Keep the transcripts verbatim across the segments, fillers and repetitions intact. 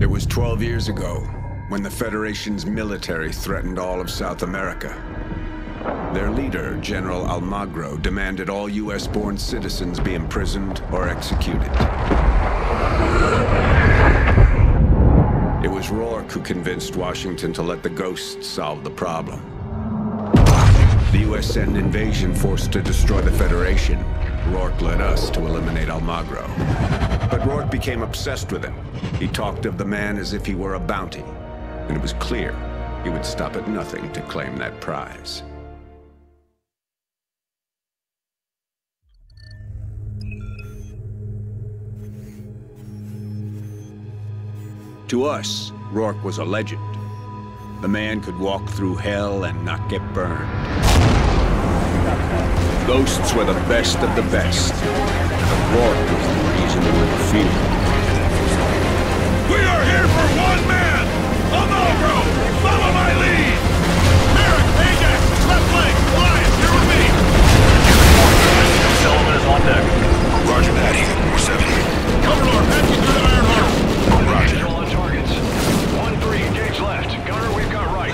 It was twelve years ago, when the Federation's military threatened all of South America. Their leader, General Almagro, demanded all U S-born citizens be imprisoned or executed. It was Rourke who convinced Washington to let the ghosts solve the problem. The U S sent an invasion force to destroy the Federation. Rourke led us to eliminate Almagro. But Rourke became obsessed with him. He talked of the man as if he were a bounty, and it was clear he would stop at nothing to claim that prize. To us, Rourke was a legend. The man could walk through hell and not get burned. Ghosts were the best of the best. Rourke was the reason we were feared. We are here for one man! Almagro! Follow my lead! Merrick, Ajax, left flank, Elias, you're with me! Sullivan is on deck. Roger, Patty. four seven. Cover Lord, patching through the iron harbor. Roger. Visual on targets. one three, engage left. Gunner, we've got right.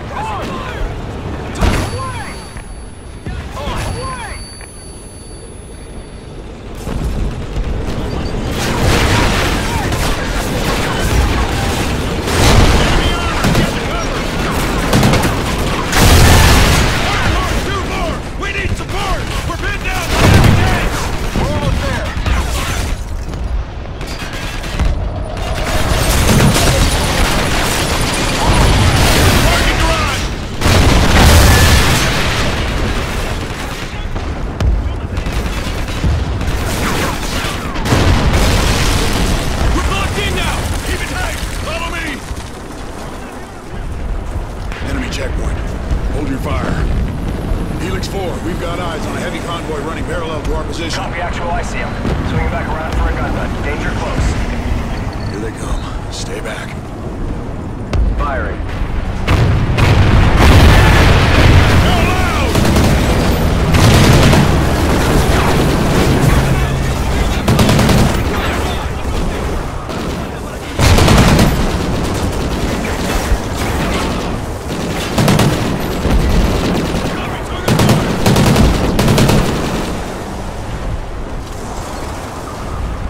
Copy, actual, I see him. Swinging back around for a gun nut. Danger close. Here they come. Stay back. Firing.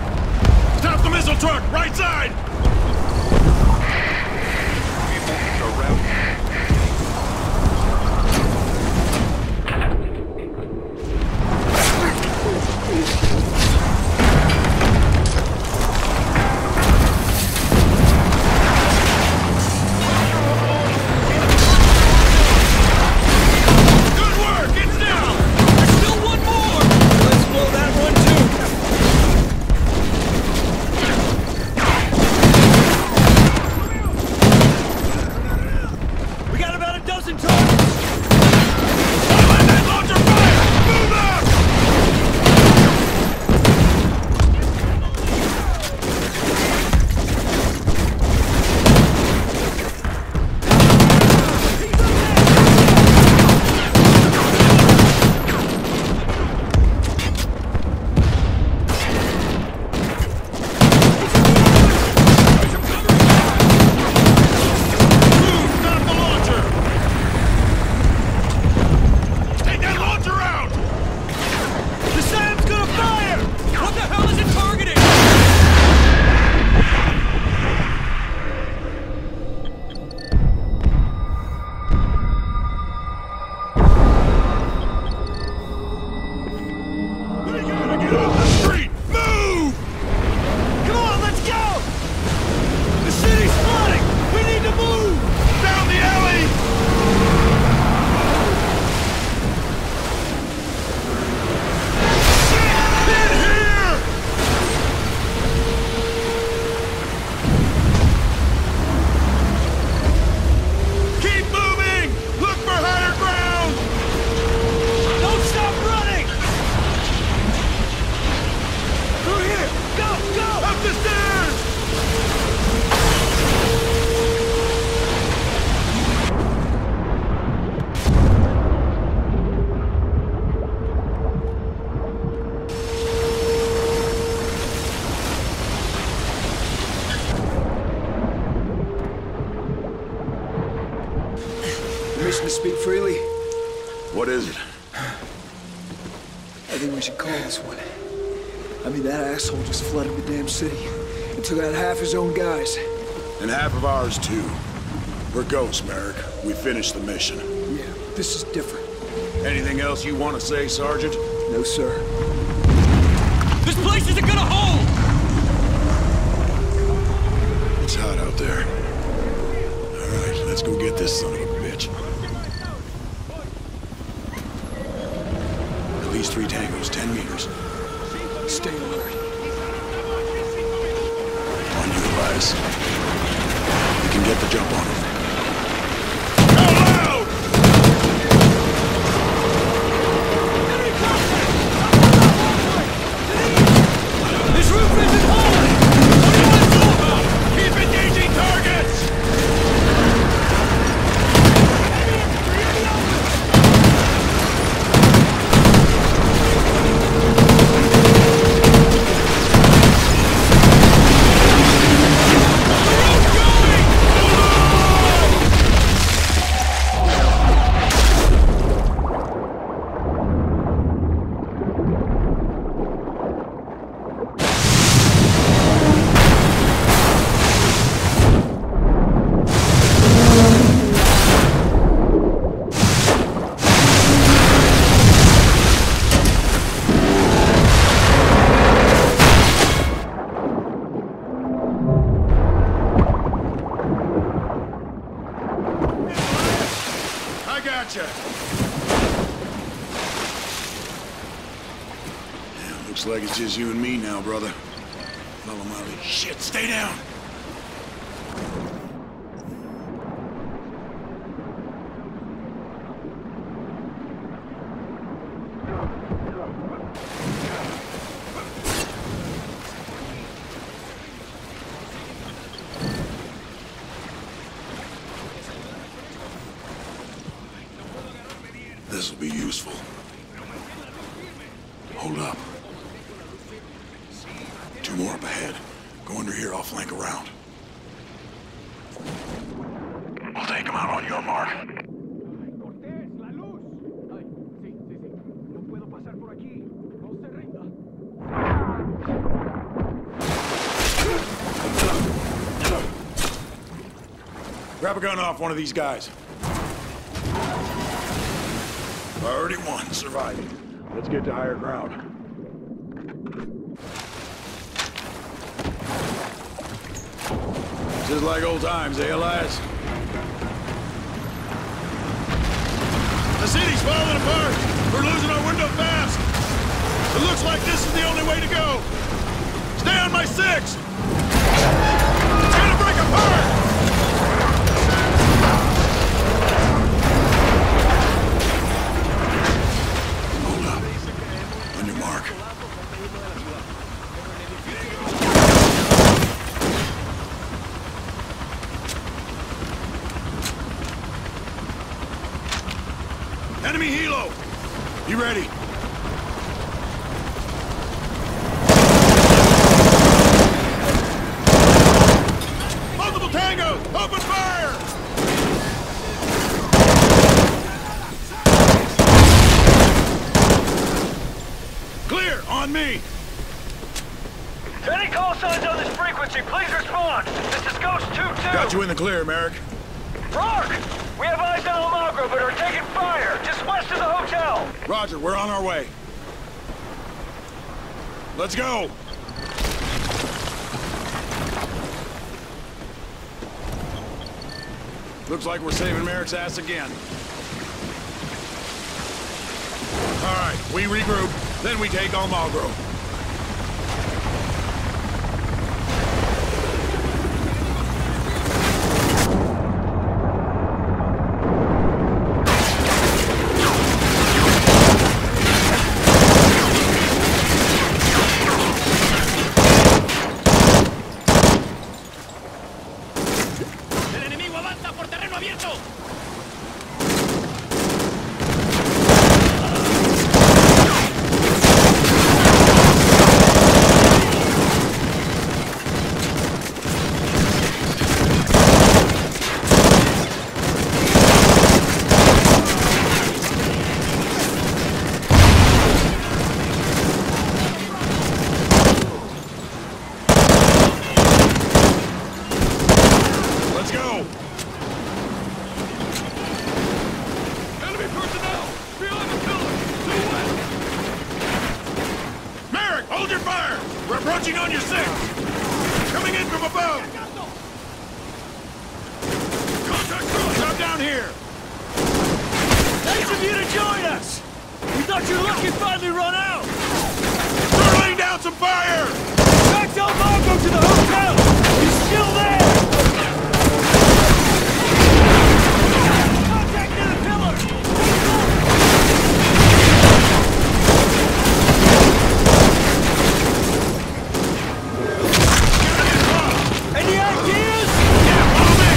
Truck, right side! Permission to speak freely? What is it? I think we should call this one. I mean, that asshole just flooded the damn city and took out half his own guys. And half of ours, too. We're ghosts, Merrick. We finished the mission. Yeah, this is different. Anything else you want to say, Sergeant? No, sir. This place isn't gonna hold! It's hot out there. All right, let's go get this son of a bitch. At least three tangos, ten meters. Stay alert. On you, Elias. We can get the jump on him. Looks like it's just you and me now, brother. Follow my lead. Shit, stay down! This'll be useful. Hold up. Two more up ahead. Go under here, I'll flank around. We'll take them out on your mark. Grab a gun off one of these guys. Priority one, surviving. Let's get to higher ground. Just like old times, eh, Elias? The city's falling apart! We're losing our window fast! It looks like this is the only way to go! Stay on my six! It's gonna break apart! Hold up. On your mark. Enemy helo! You ready? Multiple tangos! Open fire! Clear! On me! Any call signs on this frequency, please respond! This is Ghost two two! Got you in the clear, Merrick. Rourke! We have eyes on Almagro, but are taking fire, just west of the hotel! Roger, we're on our way. Let's go! Looks like we're saving Merrick's ass again. All right, we regroup, then we take Almagro. of you to join us! We thought your luck had finally run out! We're laying down some fire! Back to Marco to the hotel! He's still there! Contact near the pillar! Any ideas? Yeah, follow me!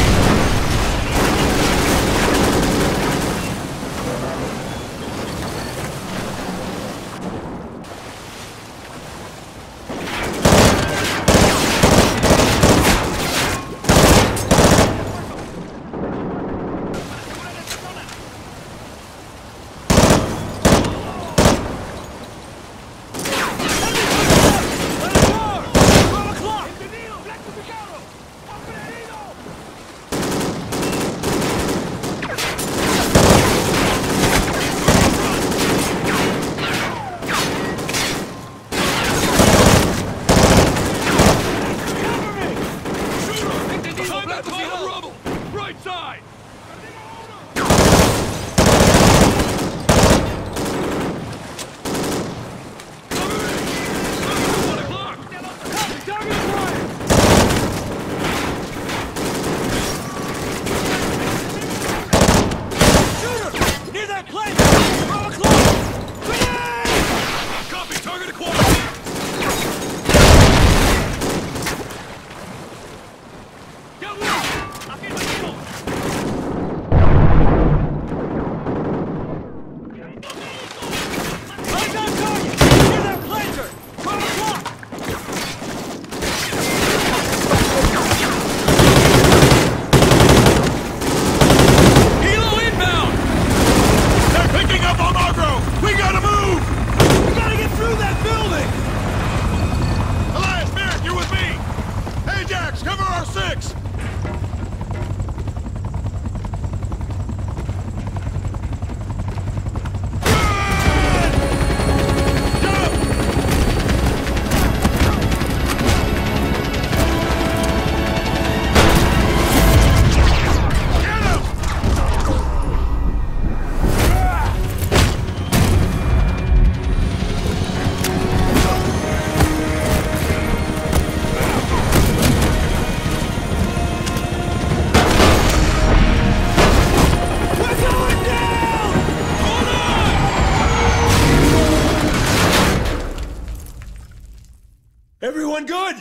Everyone good?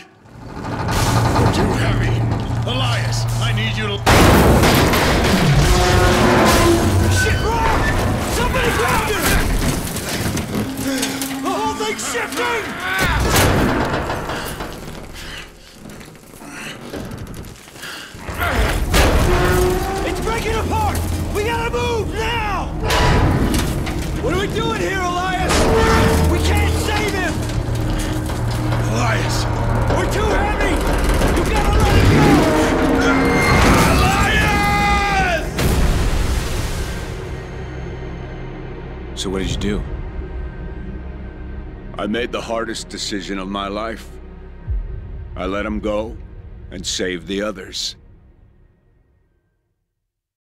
We're too heavy. Elias, I need you to... Shit, Rock! Somebody grab him! The whole thing's shifting! It's breaking apart! We gotta move now! What are we doing here, Elias? We can't save him! Elias! We're too heavy! You gotta let it go! Elias! So what did you do? I made the hardest decision of my life. I let him go and saved the others.